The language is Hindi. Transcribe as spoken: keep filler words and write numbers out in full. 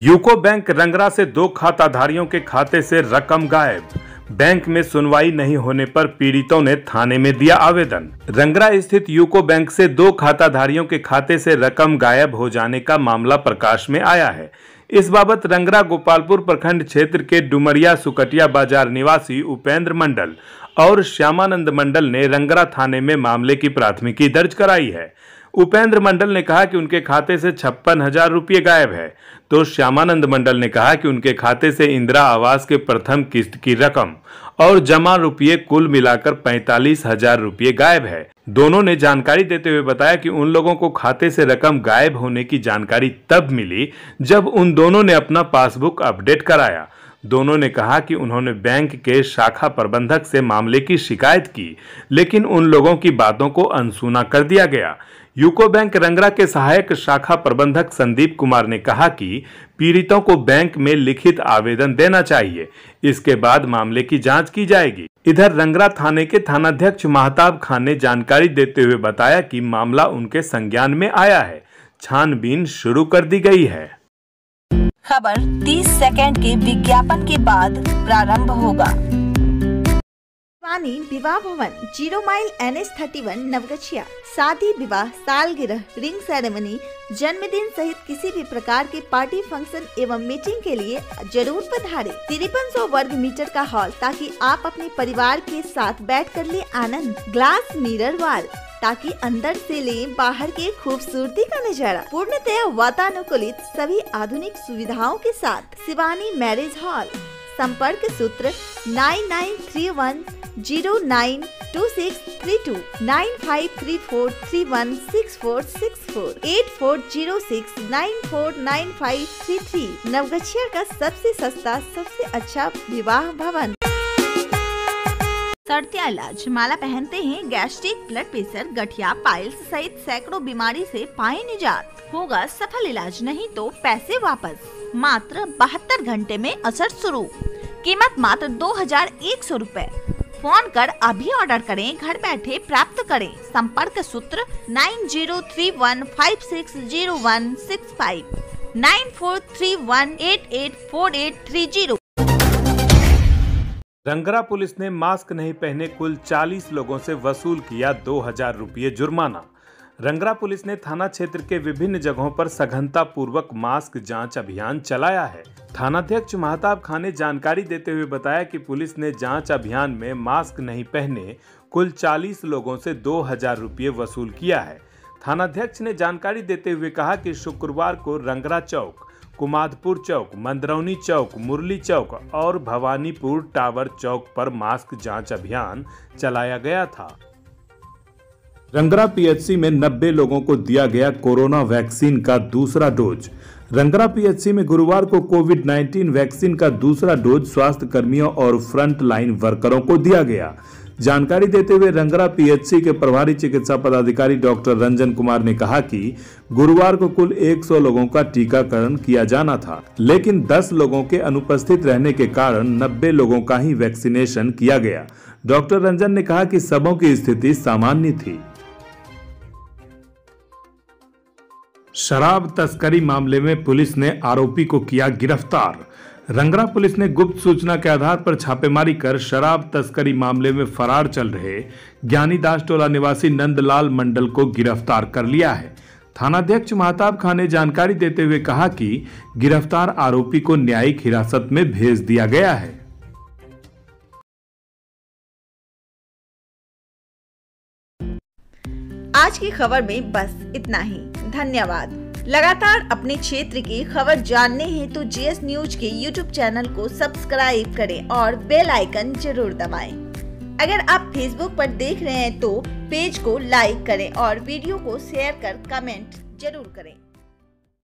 यूको बैंक रंगरा से दो खाताधारियों के खाते से रकम गायब। बैंक में सुनवाई नहीं होने पर पीड़ितों ने थाने में दिया आवेदन। रंगरा स्थित यूको बैंक से दो खाताधारियों के खाते से रकम गायब हो जाने का मामला प्रकाश में आया है। इस बाबत रंगरा गोपालपुर प्रखंड क्षेत्र के डुमरिया सुकटिया बाजार निवासी उपेंद्र मंडल और श्यामानंद मंडल ने रंगरा थाने में मामले की प्राथमिकी दर्ज कराई है। उपेंद्र मंडल ने कहा कि उनके खाते से छप्पन हजार रुपये गायब है, तो श्यामानंद मंडल ने कहा कि उनके खाते से इंदिरा आवास के प्रथम किस्त की रकम और जमा रुपये कुल मिलाकर पैंतालीस हजार रुपये गायब है। दोनों ने जानकारी देते हुए बताया कि उन लोगों को खाते से रकम गायब होने की जानकारी तब मिली जब उन दोनों ने अपना पासबुक अपडेट कराया। दोनों ने कहा कि उन्होंने बैंक के शाखा प्रबंधक से मामले की शिकायत की, लेकिन उन लोगों की बातों को अनसुना कर दिया गया। यूको बैंक रंगरा के सहायक शाखा प्रबंधक संदीप कुमार ने कहा कि पीड़ितों को बैंक में लिखित आवेदन देना चाहिए, इसके बाद मामले की जांच की जाएगी। इधर रंगरा थाने के थानाध्यक्ष महताब खान ने जानकारी देते हुए बताया कि मामला उनके संज्ञान में आया है, छानबीन शुरू कर दी गई है। खबर तीस सेकंड के विज्ञापन के बाद प्रारंभ होगा। शिवानी विवाह भवन, zero mile N H thirty one Navgachhia. शादी, विवाह, सालगिरह, रिंग सेरेमनी, जन्मदिन सहित किसी भी प्रकार के पार्टी फंक्शन एवं मीटिंग के लिए जरूर पधारे। तिरपन सौ वर्ग मीटर का हॉल, ताकि आप अपने परिवार के साथ बैठ कर ले आनंद। ग्लास मिरर वॉल, ताकि अंदर से ले बाहर के खूबसूरती का नजारा। पूर्णतया वातानुकूलित सभी आधुनिक सुविधाओं के साथ। Shivani marriage hall. संपर्क सूत्र nine nine three one zero nine two six three two, nine five three four three one six four six four, eight four zero six nine four nine five three three. Navgachhia का सबसे सस्ता, सबसे अच्छा विवाह भवन। सड़तिया इलाज। माला पहनते हैं गैस्ट्रिक, ब्लड प्रेशर, गठिया, पाइल्स सहित सैकड़ों बीमारी से पाए निजात। होगा सफल इलाज, नहीं तो पैसे वापस। मात्र बहत्तर घंटे में असर शुरू। कीमत मात्र दो हजार एक सौ रूपए। फोन कर अभी ऑर्डर करें, घर बैठे प्राप्त करें। संपर्क सूत्र nine zero three one five six zero one six five, nine four three one eight eight four eight three zero. Rangra police ने मास्क नहीं पहने कुल चालीस लोगों से वसूल किया दो हजार रुपये जुर्माना। रंगरा पुलिस ने थाना क्षेत्र के विभिन्न जगहों पर सघनता पूर्वक मास्क जांच अभियान चलाया है। थानाध्यक्ष महताब खान ने जानकारी देते हुए बताया कि पुलिस ने जांच अभियान में मास्क नहीं पहने कुल चालीस लोगों से दो हजार रुपये वसूल किया है। थानाध्यक्ष ने जानकारी देते हुए कहा कि शुक्रवार को रंगरा चौक, कुमादपुर चौक, मंदरौनी चौक, मुरली चौक और भवानीपुर टावर चौक पर मास्क जांच अभियान चलाया गया था। रंगरा पीएचसी में नब्बे लोगों को दिया गया कोरोना वैक्सीन का दूसरा डोज। रंगरा पीएचसी में गुरुवार को कोविड नाइन्टीन वैक्सीन का दूसरा डोज स्वास्थ्य कर्मियों और फ्रंट लाइन वर्करों को दिया गया। जानकारी देते हुए रंगरा पीएचसी के प्रभारी चिकित्सा पदाधिकारी डॉक्टर रंजन कुमार ने कहा कि गुरुवार को कुल सौ लोगों का टीकाकरण किया जाना था, लेकिन दस लोगों के अनुपस्थित रहने के कारण नब्बे लोगों का ही वैक्सीनेशन किया गया। डॉक्टर रंजन ने कहा कि सबों की स्थिति सामान्य थी। शराब तस्करी मामले में पुलिस ने आरोपी को किया गिरफ्तार। रंगरा पुलिस ने गुप्त सूचना के आधार पर छापेमारी कर शराब तस्करी मामले में फरार चल रहे ज्ञानीदास टोला निवासी नंदलाल मंडल को गिरफ्तार कर लिया है। थानाध्यक्ष महताब खान ने जानकारी देते हुए कहा कि गिरफ्तार आरोपी को न्यायिक हिरासत में भेज दिया गया है। आज की खबर में बस इतना ही। धन्यवाद। लगातार अपने क्षेत्र की खबर जानने हेतु जीएस न्यूज के यूट्यूब चैनल को सब्सक्राइब करें और बेल आइकन जरूर दबाएं। अगर आप फेसबुक पर देख रहे हैं तो पेज को लाइक करें और वीडियो को शेयर कर कमेंट जरूर करें।